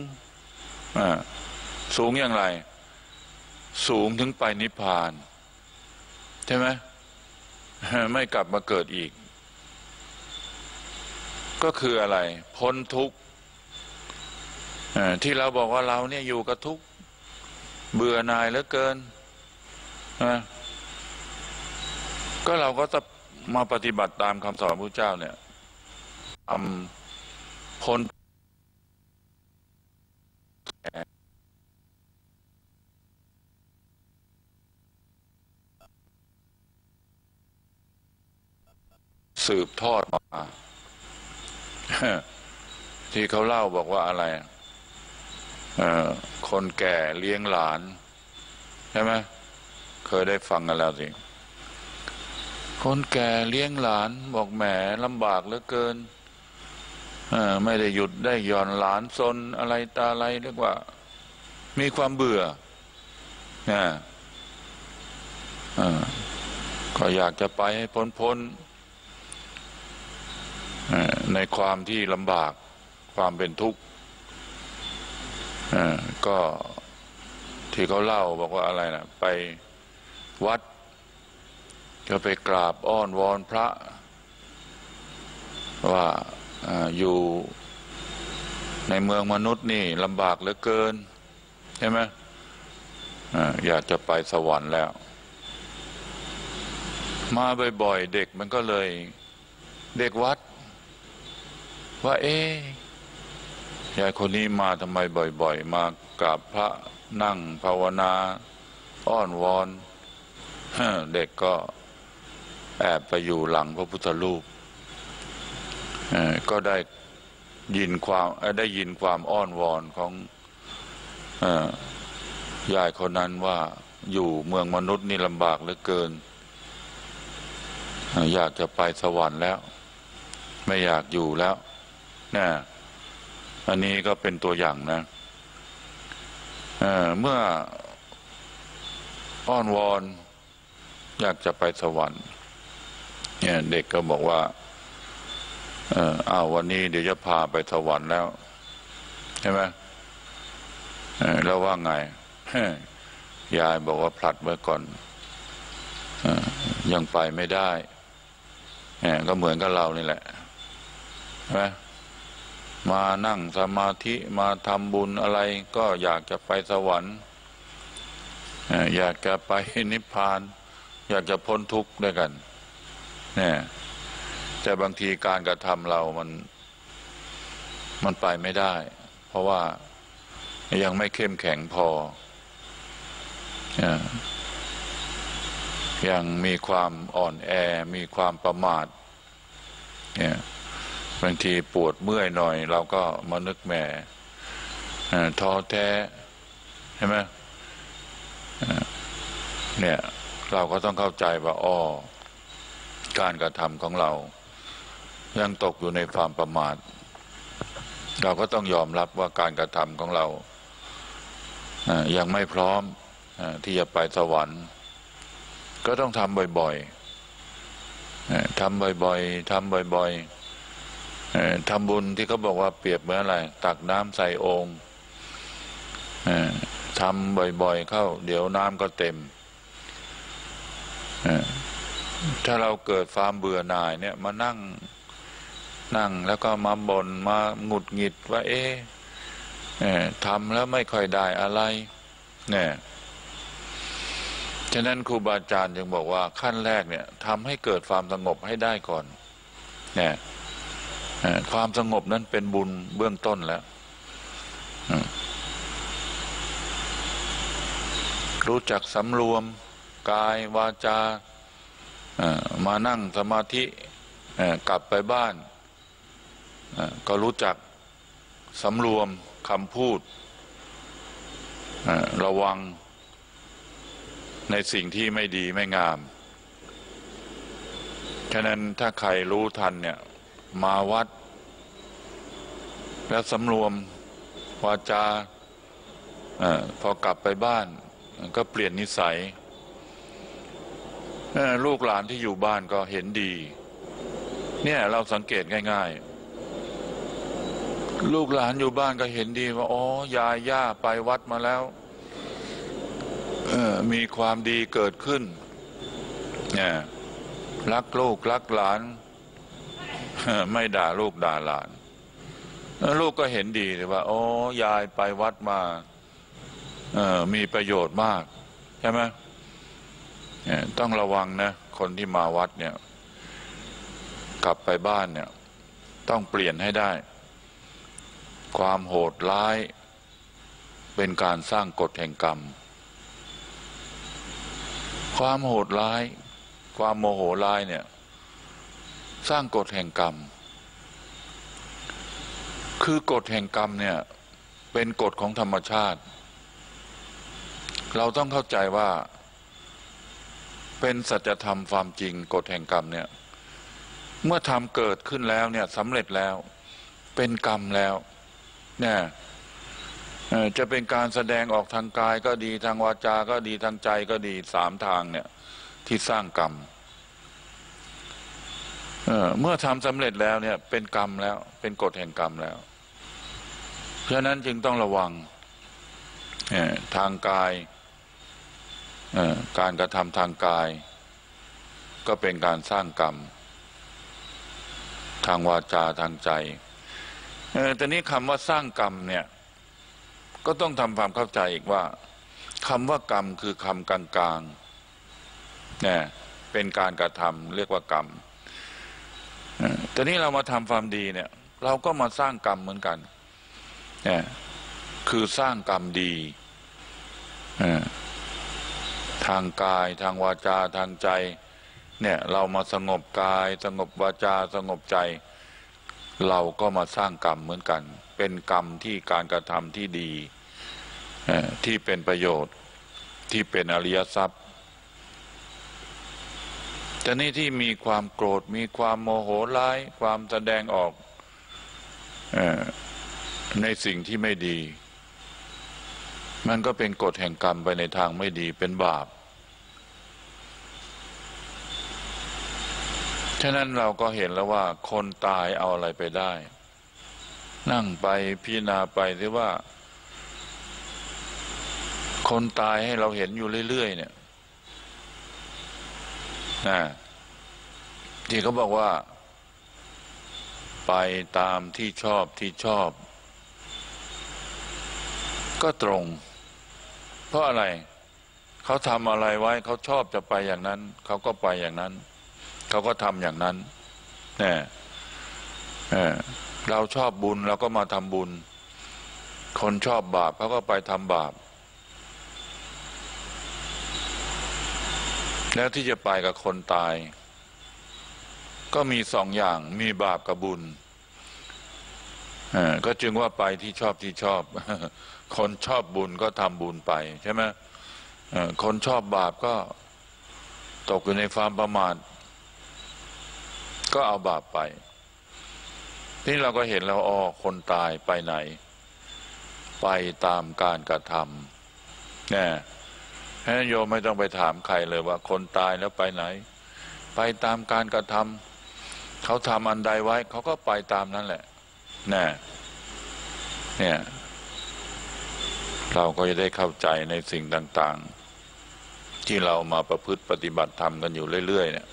สูงอย่างไรสูงถึงไปนิพพานใช่ไหมไม่กลับมาเกิดอีกก็คืออะไรพ้นทุกข์ที่เราบอกว่าเราเนี่ยอยู่กับทุกข์เบื่อหน่ายเหลือเกินนะก็เราก็จะมาปฏิบัติตามคำสอนพระเจ้าเนี่ยทำพ้นสืบทอดมาที่เขาเล่าบอกว่าอะไรคนแก่เลี้ยงหลานใช่ไหมเคยได้ฟังกันแล้วสิคนแก่เลี้ยงหลานบอกแหมลำบากเหลือเกินไม่ได้หยุดได้หย่อนหลานซนอะไรตาอะไรเรียกว่ามีความเบื่อนะก็อยากจะไปให้พ้นพ้นในความที่ลำบากความเป็นทุกข์ก็ที่เขาเล่าบอกว่าอะไรนะไปวัดก็ไปกราบอ้อนวอนพระว่าอยู่ในเมืองมนุษย์นี่ลำบากเหลือเกินใช่ไหมอยากจะไปสวรรค์แล้วมาบ่อยๆเด็กมันก็เลยเด็กวัดว่าเอ๊ะยายคนนี้มาทำไมบ่อยๆมากราบพระนั่งภาวนาอ้อนวอนเด็กก็แอบไปอยู่หลังพระพุทธรูปก็ได้ยินความได้ยินความอ้อนวอนของยายคนนั้นว่าอยู่เมืองมนุษย์นี่ลำบากเหลือเกินอยากจะไปสวรรค์แล้วไม่อยากอยู่แล้วนะอันนี้ก็เป็นตัวอย่างนะเ, เมื่ออ้อนวอนอยากจะไปสวรรค์เนี่ยเด็กก็บอกว่าเอออ้าววันนี้เดี๋ยวจะพาไปสวรรค์แล้วใช่ไหมแล้วว่าไงยายบอกว่าผลัดไว้ก่อนยังไปไม่ได้ก็เหมือนกับเรานี่แหละใช่ไหมมานั่งสมาธิมาทำบุญอะไรก็อยากจะไปสวรรค์อยากจะไปนิพพานอยากจะพ้นทุกข์ด้วยกันเนี่ยแต่บางทีการกระทำเรามันมันไปไม่ได้เพราะว่ายังไม่เข้มแข็งพอยังมีความอ่อนแอมีความประมาทเนี่ยบางทีปวดเมื่อยหน่อยเราก็มานึกแหมท้อแท้ใช่ไหมเนี่ยเราก็ต้องเข้าใจว่าอ้อการกระทำของเรายังตกอยู่ในความประมาทเราก็ต้องยอมรับว่าการกระทำของเรายังไม่พร้อมที่จะไปสวรรค์ก็ต้องทำบ่อยๆทำบ่อยๆทำบ่อยๆทำบุญที่เขาบอกว่าเปรียบเหมือนอะไรตักน้ำใส่โอ่งทำบ่อยๆเข้าเดี๋ยวน้ำก็เต็มถ้าเราเกิดความเบื่อหน่ายเนี่ยมานั่งนั่งแล้วก็มาบ่นมาหงุดหงิดว่าเอ๊ะทำแล้วไม่ค่อยได้อะไรเนี่ยฉะนั้นครูบาอาจารย์จึงบอกว่าขั้นแรกเนี่ยทำให้เกิดความสงบให้ได้ก่อนเนี่ยความสงบนั้นเป็นบุญเบื้องต้นแล้วรู้จักสำรวมกายวาจามานั่งสมาธิกลับไปบ้านก็รู้จักสำรวมคำพูดระวังในสิ่งที่ไม่ดีไม่งามฉะนั้นถ้าใครรู้ทันเนี่ยมาวัดแล้วสำรวมวาจาพอกลับไปบ้านก็เปลี่ยนนิสัยลูกหลานที่อยู่บ้านก็เห็นดีเนี่ยเราสังเกตง่ายๆลูกหลานอยู่บ้านก็เห็นดีว่าอ๋อยายย่าไปวัดมาแล้วมีความดีเกิดขึ้นเนี่ยรักลูกรักหลานไม่ด่าลูกด่าหลานลูกก็เห็นดีเลยว่าโอ้ยายไปวัดมามีประโยชน์มากใช่ไหมต้องระวังนะคนที่มาวัดเนี่ยกลับไปบ้านเนี่ยต้องเปลี่ยนให้ได้ความโหดร้ายเป็นการสร้างกฎแห่งกรรมความโหดร้ายความโมโหร้ายเนี่ยสร้างกฎแห่งกรรมคือกฎแห่งกรรมเนี่ยเป็นกฎของธรรมชาติเราต้องเข้าใจว่าเป็นสัจธรรมความจริงกฎแห่งกรรมเนี่ยเมื่อทำเกิดขึ้นแล้วเนี่ยสำเร็จแล้วเป็นกรรมแล้วเนี่ยจะเป็นการแสดงออกทางกายก็ดีทางวาจาก็ดีทางใจก็ดีสามทางเนี่ยที่สร้างกรรมเ, เมื่อทำสำเร็จแล้วเนี่ยเป็นกรรมแล้วเป็นกฎแห่งกรรมแล้วเพราะนั้นจึงต้องระวังทางกายการกระทำทางกายก็เป็นการสร้างกรรมทางวาจาทางใจเออแต่นี้คำว่าสร้างกรรมเนี่ยก็ต้องทำความเข้าใจอีกว่าคำว่ากรรมคือคำกลางๆเนี่ยเป็นการกระทำเรียกว่ากรรมแต่นี้เรามาทำความดีเนี่ยเราก็มาสร้างกรรมเหมือนกันเนี่ยคือสร้างกรรมดีทางกายทางวาจาทางใจเนี่ยเรามาสงบกายสงบวาจาสงบใจเราก็มาสร้างกรรมเหมือนกันเป็นกรรมที่การกระทำที่ดีที่เป็นประโยชน์ที่เป็นอริยทรัพย์แต่นี่ที่มีความโกรธมีความโมโหร้ายความแสดงออกในสิ่งที่ไม่ดีมันก็เป็นกฎแห่งกรรมไปในทางไม่ดีเป็นบาปฉะนั้นเราก็เห็นแล้วว่าคนตายเอาอะไรไปได้นั่งไปพิจารณาไปที่ว่าคนตายให้เราเห็นอยู่เรื่อยๆเนี่ยนะที่เขาบอกว่าไปตามที่ชอบที่ชอบก็ตรงเพราะอะไรเขาทำอะไรไว้เขาชอบจะไปอย่างนั้นเขาก็ไปอย่างนั้นเขาก็ทำอย่างนั้นเนี่ยเราชอบบุญเราก็มาทำบุญคนชอบบาปเขาก็ไปทำบาปแล้วที่จะไปกับคนตายก็มีสองอย่างมีบาปกับบุญก็จึงว่าไปที่ชอบที่ชอบคนชอบบุญก็ทำบุญไปใช่ไหมคนชอบบาปก็ตกอยู่ในความประมาทก็เอาบาปไปนี่เราก็เห็นแล้วอ๋อคนตายไปไหนไปตามการกระทำเนี่ยให้โยมไม่ต้องไปถามใครเลยว่าคนตายแล้วไปไหนไปตามการกระทำเขาทำอันใดไว้เขาก็ไปตามนั้นแหละเนี่ยเนี่ยเราก็จะได้เข้าใจในสิ่งต่างๆที่เรามาประพฤติปฏิบัติธรรมกันอยู่เรื่อยๆเนี่ย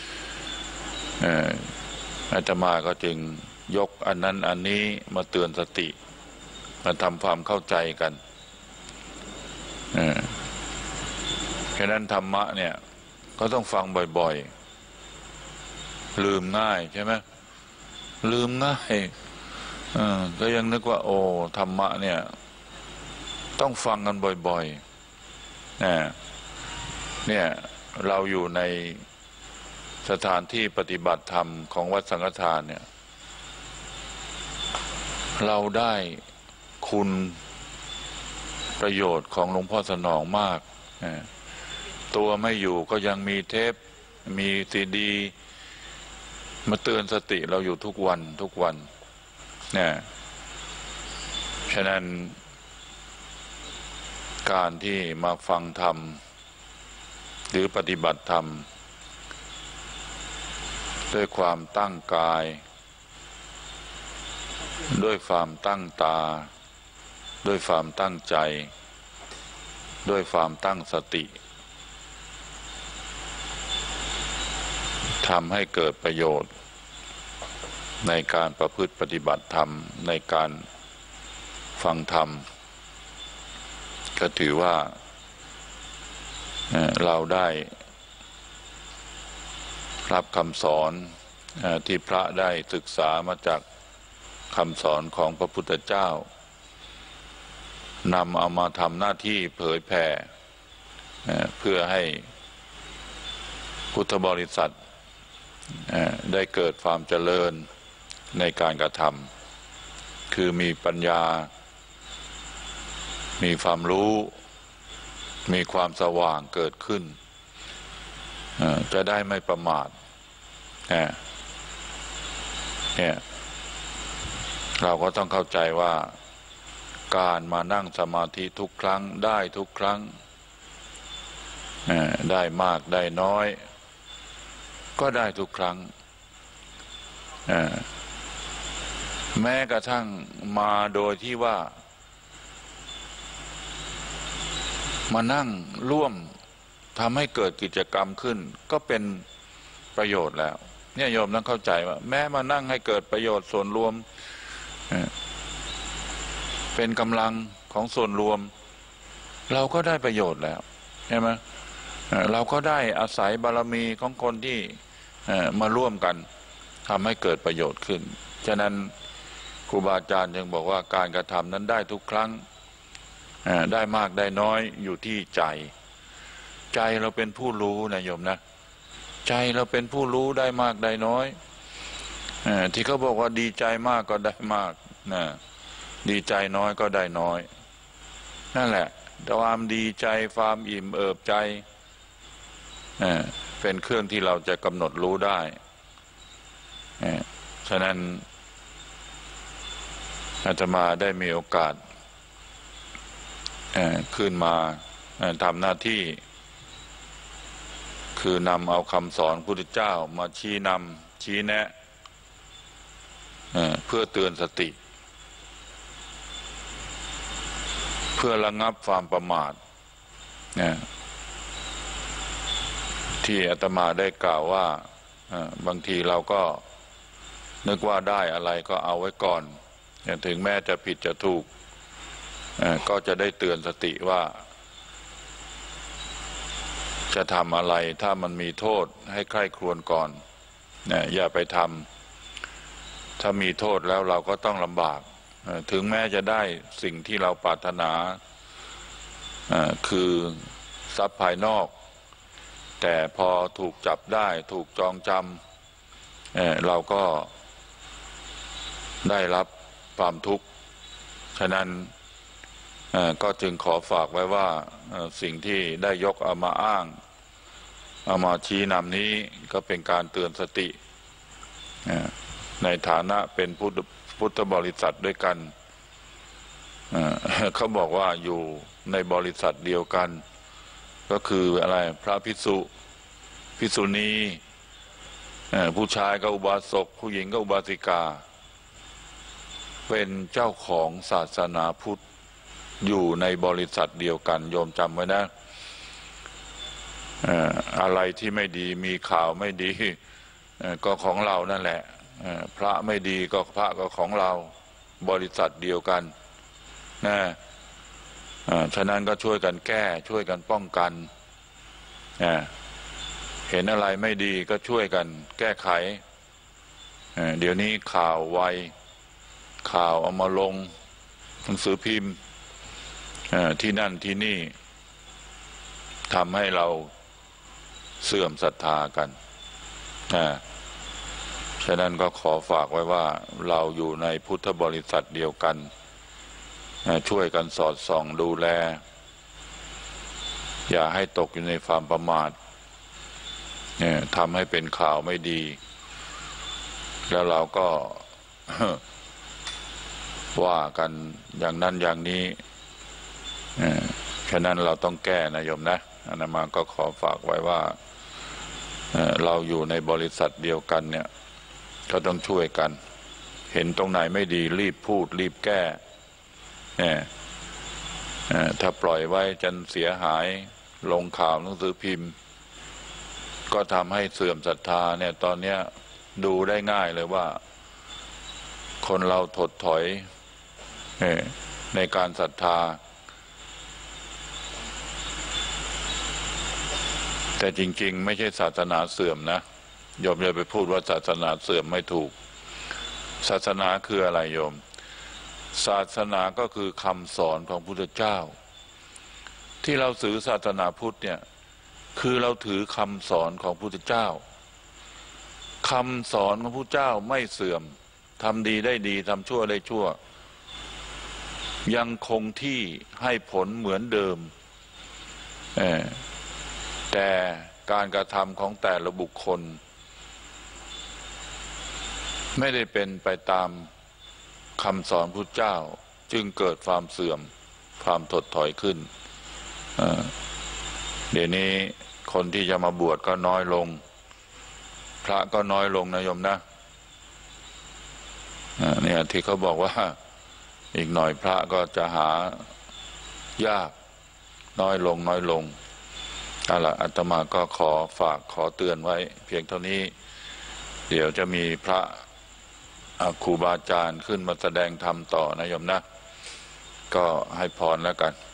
อาตมาก็จึงยกอันนั้นอันนี้มาเตือนสติมาทำความเข้าใจกันฉะนั้นธรรมะเนี่ยก็ต้องฟังบ่อยๆลืมง่ายใช่ไหมลืมง่ายก็ยังนึกว่าโอ้ธรรมะเนี่ยต้องฟังกันบ่อยๆเนี่ยเราอยู่ในสถานที่ปฏิบัติธรรมของวัดสังฆทานเนี่ยเราได้คุณประโยชน์ของหลวงพ่อสนองมากตัวไม่อยู่ก็ยังมีเทปมีซีดีมาเตือนสติเราอยู่ทุกวันทุกวันเนี่ยฉะนั้นการที่มาฟังธรรมหรือปฏิบัติธรรมด้วยความตั้งกายด้วยความตั้งตาด้วยความตั้งใจด้วยความตั้งสติทำให้เกิดประโยชน์ในการประพฤติปฏิบัติธรรมในการฟังธรรมก็ถือว่าเราได้รับคำสอนที่พระได้ศึกษามาจากคำสอนของพระพุทธเจ้านำเอามาทำหน้าที่เผยแผ่เพื่อให้พุทธบริษัทได้เกิดความเจริญในการกระทำคือมีปัญญามีความรู้มีความสว่างเกิดขึ้นจะได้ไม่ประมาทเนี่ยเราก็ต้องเข้าใจว่าการมานั่งสมาธิทุกครั้งได้ทุกครั้งได้มากได้น้อยก็ได้ทุกครั้งแม้กระทั่งมาโดยที่ว่ามานั่งร่วมทำให้เกิดกิจกรรมขึ้นก็เป็นประโยชน์แล้วเนี่ยโยมต้องเข้าใจว่าแม้มานั่งให้เกิดประโยชน์ส่วนรวมเป็นกำลังของส่วนรวมเราก็ได้ประโยชน์แล้วใช่ไหมเราก็ได้อาศัยบารมีของคนที่มาร่วมกันทำให้เกิดประโยชน์ขึ้นฉะนั้นครูบาอาจารย์จึงบอกว่าการกระทำนั้นได้ทุกครั้งได้มากได้น้อยอยู่ที่ใจใจเราเป็นผู้รู้นะโยมนะใจเราเป็นผู้รู้ได้มากได้น้อยที่เขาบอกว่าดีใจมากก็ได้มากนะดีใจน้อยก็ได้น้อยนั่นแหละความดีใจความอิ่มเอิบใจเป็นเครื่องที่เราจะกำหนดรู้ได้ฉะนั้นอาตมาได้มีโอกาสขึ้นมาทำหน้าที่คือนำเอาคำสอนพระพุทธเจ้ามาชี้นำชี้แนะเพื่อเตือนสติเพื่อระงับความประมาทที่อาตมาได้กล่าวว่าบางทีเราก็นึกว่าได้อะไรก็เอาไว้ก่อนถึงแม้จะผิดจะถูกก็จะได้เตือนสติว่าจะทำอะไรถ้ามันมีโทษให้ใคร่ครวญก่อนอย่าไปทำถ้ามีโทษแล้วเราก็ต้องลำบากถึงแม้จะได้สิ่งที่เราปรารถนาคือทรัพย์ภายนอกแต่พอถูกจับได้ถูกจองจำ เ, เราก็ได้รับความทุกข์ฉะนั้นก็จึงขอฝากไว้ว่าสิ่งที่ได้ยกเอามาอ้างเอามาชี้นำนี้ก็เป็นการเตือนสติในฐานะเป็นพุทธพุทธบริษัทด้วยกันเขาบอกว่าอยู่ในบริษัทเดียวกันก็คืออะไรพระภิกษุภิกษุณีผู้ชายก็อุบาสกผู้หญิงก็อุบาสิกาเป็นเจ้าของศาสนาพุทธอยู่ในบริษัทเดียวกันโยมจำไว้นะอะไรที่ไม่ดีมีข่าวไม่ดีก็ของเรานั่นแหละพระไม่ดีก็พระก็ของเราบริษัทเดียวกันนะฉะนั้นก็ช่วยกันแก้ช่วยกันป้องกันเห็นอะไรไม่ดีก็ช่วยกันแก้ไขเดี๋ยวนี้ข่าวไวข่าวเอามาลงหนังสือพิมพ์ที่นั่นที่นี่ทำให้เราเสื่อมศรัทธากันฉะนั้นก็ขอฝากไว้ว่าเราอยู่ในพุทธบริษัทเดียวกันช่วยกันสอดส่องดูแลอย่าให้ตกอยู่ในความประมาททำให้เป็นข่าวไม่ดีแล้วเราก็ ว่ากันอย่างนั้นอย่างนี้ฉะนั้นเราต้องแก้นะโยมนะอาตมาก็ขอฝากไว้ว่าเราอยู่ในบริษัทเดียวกันเนี่ยก็ต้องช่วยกันเห็นตรงไหนไม่ดีรีบพูดรีบแก้ถ้าปล่อยไว้จนเสียหายลงข่าวหนังสือพิมพ์ก็ทำให้เสื่อมศรัทธาเนี่ยตอนเนี้ยดูได้ง่ายเลยว่าคนเราถดถอยในการศรัทธาแต่จริงๆไม่ใช่ศาสนาเสื่อมนะโยมอย่าไปพูดว่าศาสนาเสื่อมไม่ถูกศาสนาคืออะไรโยมศาสนาก็คือคำสอนของพระพุทธเจ้าที่เราถือศาสนาพุทธเนี่ยคือเราถือคำสอนของพระพุทธเจ้าคำสอนของพระพุทธเจ้าไม่เสื่อมทำดีได้ดีทำชั่วได้ชั่วยังคงที่ให้ผลเหมือนเดิมแต่การกระทำของแต่ละบุคคลไม่ได้เป็นไปตามคำสอนพุทธเจ้าจึงเกิดความเสื่อมความถดถอยขึ้นเดี๋ยวนี้คนที่จะมาบวชก็น้อยลงพระก็น้อยลงนะโยมนะเนี่ยที่เขาบอกว่าอีกหน่อยพระก็จะหายากน้อยลงน้อยลงเอาล่ะอาตมาก็ขอฝากขอเตือนไว้เพียงเท่านี้เดี๋ยวจะมีพระครูบาอาจารย์ขึ้นมาแสดงธรรมต่อนะโยมนะก็ให้พรแล้วกัน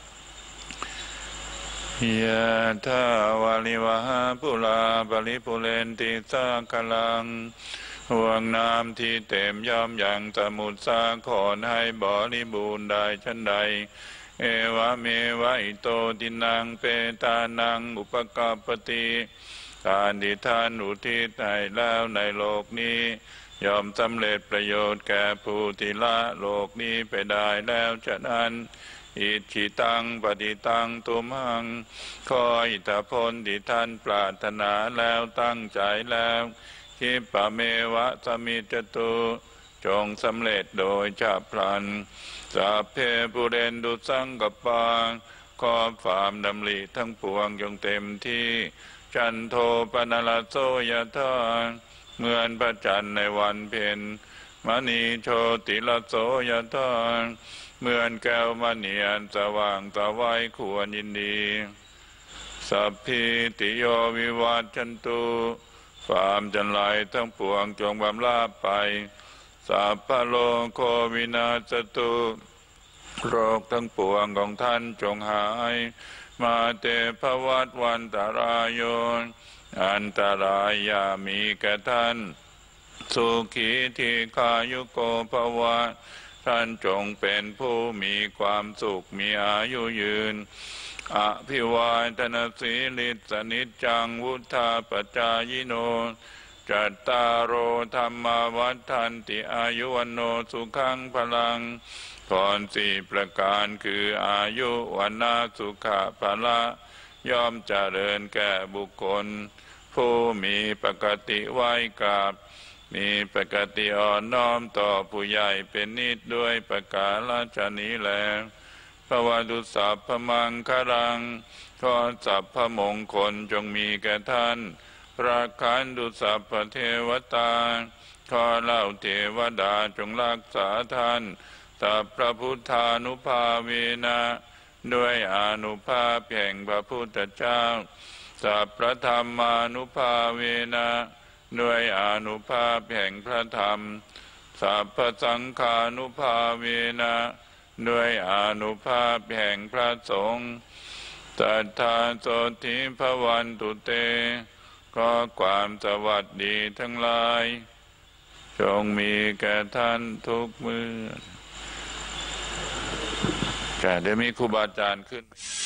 ยะถาวาลิวหาปุราปริปุเรนติสากลังห่วงน้ำที่เต็มย่อมอย่างสมุทรสาครให้บริบูรณ์ได้ชั้นใดเอวะเมวะอิโตตินังเปตานังอุปกปปติการที่ท่านอุทิศให้แล้วในโลกนี้ย่อมสำเร็จประโยชน์แก่ผู้ที่ละโลกนี้ไปได้แล้วฉะนั้นอิทธิตังปฏิตังตุมังขออิทธิพลที่ท่านปรารถนาแล้วตั้งใจแล้วคิปะเมวะสมิจตุจงสำเร็จโดยฉับพลันสัพเพปุเรนตุสังกปาขอความดำริทั้งปวงจงเต็มที่จันโทปนลโสยถาเหมือนพระจันทร์ในวันเพ็ญมณีโชติลโสยถาเหมือนแก้วมณีอันสว่างสวัยควรยินดีสัพพิติโยวิวัชชันตุความจันไรทั้งปวงจงบำราบไปสัพพโลกโควินาศตุโรคทั้งปวงของท่านจงหายมาเตภวัตวันตรายโยอันตรายอย่ามีแก่ท่านสุขีทีขายุโกภวะท่านจงเป็นผู้มีความสุขมีอายุยืนอภิวาทนาสีลิสนิจจังวุธาปจายโนจัตตารโอธรรมวัฏันติอายุวันโนสุขังพลังพรสี่ประการคืออายุวันนาสุขะพละย่อมเจริญแก่บุคคลผู้มีปกติไหวกราบมีปกติอ่อนน้อมต่อผู้ใหญ่เป็นนิดด้วยประกาศชนี้แลพระวดุสัพพมังคลังขอสัพพมงคลจงมีแก่ท่านพระคันตุสัพพเทวตาขอเล่าเทวดาจงรักษาท่านสัพพพุทธานุภาเวนะด้วยอานุภาพแห่งพระพุทธเจ้าสัพพธรรมานุภาเวนะด้วยอานุภาพแห่งพระธรรมสัพพสังฆานุภาเวนะด้วยอานุภาพแห่งพระสงฆ์ตัทธาโสธิภวันตุเตก็ความสวัสดีทั้งหลายจงมีแก่ท่านทุกเมื่อแต่ได้มีครูบาอาจารย์ขึ้น